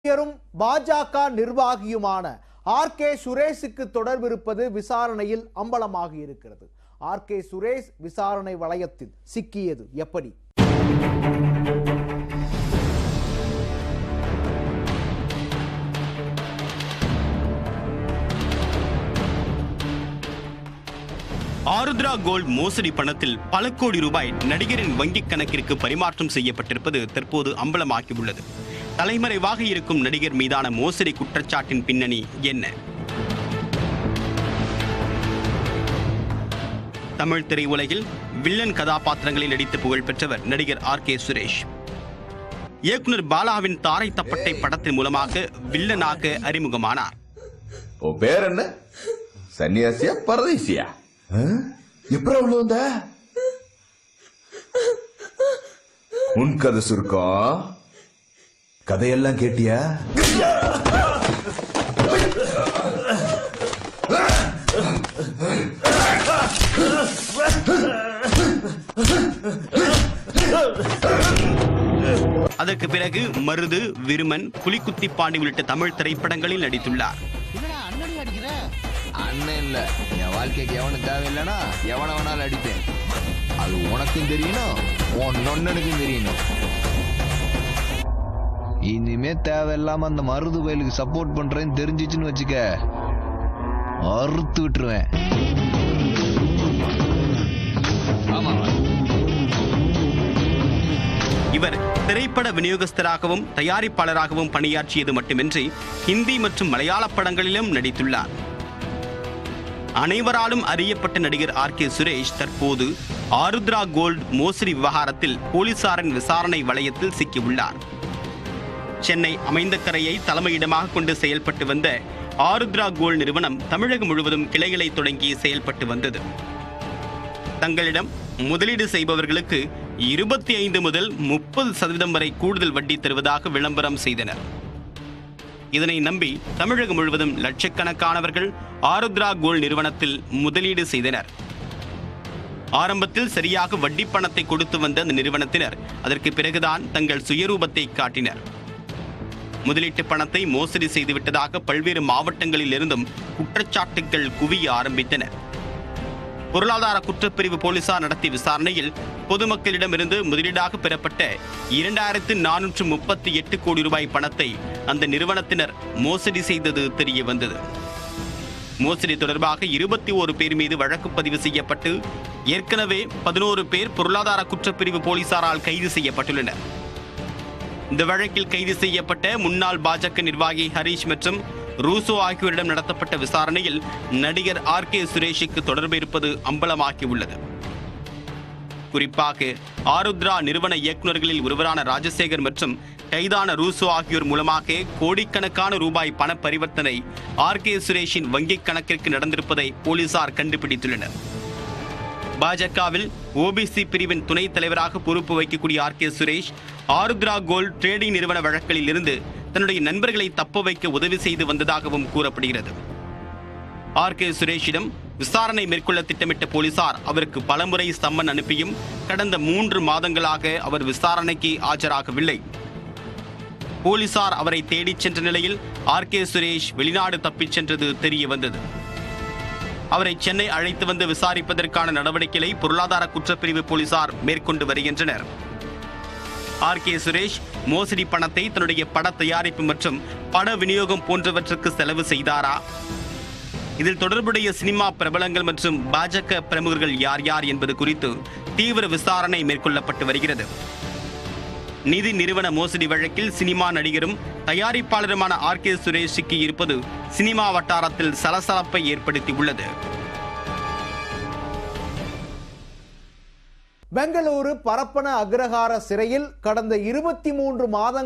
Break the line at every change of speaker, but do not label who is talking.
பாஜக நிர்வாகியுமான ஆர்.கே. சுரேஷுக்கு தொடர்பு இருப்பது விசாரணையில் அம்பலமாகி இருக்கிறது. ஆர்.கே. சுரேஷ் விசாரணை வளையத்தில் சிக்கியது எப்படி?
ஆருத்ரா கோல்ட் மோசடி பணத்தில் பல கோடி ரூபாய் நடிகரின் வங்கிக் கணக்கிற்கு பரிமாற்றம் செய்யப்பட்டிருப்பது தற்போது அம்பலமாகியுள்ளது. தலைமறைவாக இருக்கும் நடிகர் மீதான மோசடி குற்றச்சாட்டின் பின்னணி என்ன? தமிழ் திரையுலகில் வில்லன் கதாபாத்திரங்களில் நடித்து புகழ் பெற்றவர் நடிகர் ஆர்.கே. சுரேஷ். இயக்குனர் பாலாவின் தாரை தப்பட்டை படத்தின் மூலமாக வில்லனாக அறிமுகமானார்.
பேர் என்ன? சன்னியாசியா பரதேசியா? எப்படி வந்த உன் கதை சுருக்கம்? கதையெல்லாம் கேட்டியா?
அதற்கு பிறகு மருது, விருமன், புலிக்குத்தி பாண்டி உள்ளிட்ட தமிழ் திரைப்படங்களில் நடித்துள்ளார்.
அண்ணன் இல்ல, என் வாழ்க்கைக்கு எவனும் தேவையில்லைன்னா எவனை வேணாலும் அடிப்பேன். அது உனக்கும் தெரியணும், உன் நொண்ணனுக்கும் தெரியணும். இனிமே தேவையில்லாம அந்த மருது வயலுக்கு சப்போர்ட் பண்றேன்னு தெரிஞ்சிச்சுன்னு வச்சுக்க, அறுத்து விட்டுருவேன்.
இவர் திரைப்பட விநியோகஸ்தராகவும் தயாரிப்பாளராகவும் பணியாற்றியது மட்டுமின்றி ஹிந்தி மற்றும் மலையாள படங்களிலும் நடித்துள்ளார். அனைவராலும் அறியப்பட்ட நடிகர் ஆர்.கே. சுரேஷ் தற்போது ஆருத்ரா கோல்ட் மோசடி விவகாரத்தில் போலீசாரின் விசாரணை வளையத்தில் சிக்கியுள்ளார். சென்னை அமைந்தகரையை தலைமையிடமாக கொண்டு செயல்பட்டு வந்த ஆருத்ரா கோல்ட் நிறுவனம் தமிழகம் முழுவதும் கிளைகளை தொடங்கி செயல்பட்டு வந்தது. தங்களிடம் முதலீடு செய்பவர்களுக்கு 25 முதல் 30% வரை கூடுதல் வட்டி தருவதாக விளம்பரம் செய்தனர். இதனை நம்பி தமிழகம் முழுவதும் லட்சக்கணக்கானவர்கள் ஆருத்ரா கோல்ட் நிறுவனத்தில் முதலீடு செய்தனர். ஆரம்பத்தில் சரியாக வட்டி பணத்தை கொடுத்து வந்த அந்த நிறுவனத்தினர் அதற்கு பிறகுதான் தங்கள் சுயரூபத்தை காட்டினர். முதலீட்டு பணத்தை மோசடி செய்துவிட்டதாக பல்வேறு மாவட்டங்களில் இருந்தும் குற்றச்சாட்டுகள் குவிய ஆரம்பித்தன. பொருளாதார குற்றப்பிரிவு போலீசார் நடத்திய விசாரணையில் பொதுமக்களிடமிருந்து முதலீடாக பெறப்பட்ட 2438 கோடி ரூபாய் பணத்தை அந்த நிறுவனத்தினர் மோசடி செய்தது தெரிய வந்தது. மோசடி தொடர்பாக 21 பேர் மீது வழக்கு பதிவு செய்யப்பட்டு ஏற்கனவே 11 பேர் பொருளாதார குற்றப்பிரிவு போலீசாரால் கைது செய்யப்பட்டுள்ளனர். இந்த வழக்கில் கைது செய்யப்பட்ட முன்னாள் பாஜக நிர்வாகி ஹரீஷ் மற்றும் ரூசோ ஆகியோரிடம் நடத்தப்பட்ட விசாரணையில் நடிகர் ஆர்.கே. சுரேஷுக்கு தொடர்பு இருப்பது அம்பலமாகியுள்ளது. குறிப்பாக ஆருத்ரா நிறுவன இயக்குநர்களில் ஒருவரான ராஜசேகர் மற்றும் கைதான ரூசோ ஆகியோர் மூலமாக கோடிக்கணக்கான ரூபாய் பண பரிவர்த்தனை ஆர்.கே. சுரேஷின் வங்கிக் கணக்கிற்கு நடந்திருப்பதை போலீசார் கண்டுபிடித்துள்ளனர். பாஜகவில் ஓபிசி பிரிவின் துணைத் தலைவராக பொறுப்பு வைக்கக்கூடிய R K. Suresh Aarudhra gold trading நிறுவன வழக்கில் இருந்து தன்னுடைய நண்பர்களை தப்ப வைக்க உதவி செய்து வந்ததாகவும் கூறப்படுகிறது. ஆர்.கே. சுரேஷிடம் விசாரணை மேற்கொள்ள திட்டமிட்ட போலீசார் அவருக்கு பலமுறை சம்மன் அனுப்பியும் கடந்த 3 மாதங்களாக அவர் விசாரணைக்கு ஆஜராகவில்லை. போலீசார் அவரை தேடிச் சென்ற நிலையில் ஆர்.கே. சுரேஷ் வெளிநாடு தப்பிச் சென்றது தெரிய வந்தது. அவரை சென்னை அழைத்து வந்து விசாரிப்பதற்கான நடவடிக்கைகளை பொருளாதார குற்றப்பிரிவு போலீசார் மேற்கொண்டு வருகின்றனர். ஆர்.கே. சுரேஷ் மோசடி பணத்தை தன்னுடைய பட தயாரிப்பு மற்றும் பட விநியோகம் போன்றவற்றுக்கு செலவு செய்தாரா? இதில் தொடர்புடைய சினிமா பிரபலங்கள் மற்றும் பாஜக பிரமுகர்கள் யார் யார் என்பது குறித்து தீவிர விசாரணை மேற்கொள்ளப்பட்டு வருகிறது. நிதி நிறுவன மோசடி வழக்கில் சினிமா நடிகரும் தயாரிப்பாளருமான ஆர்.கே. சுரேஷ் சிக்கி இருப்பது சினிமா வட்டாரத்தில் சலசலப்பை ஏற்படுத்தியுள்ளது.
பெங்களூரு பரப்பன அக்ரஹார சிறையில் கடந்த 23 மாதங்கள்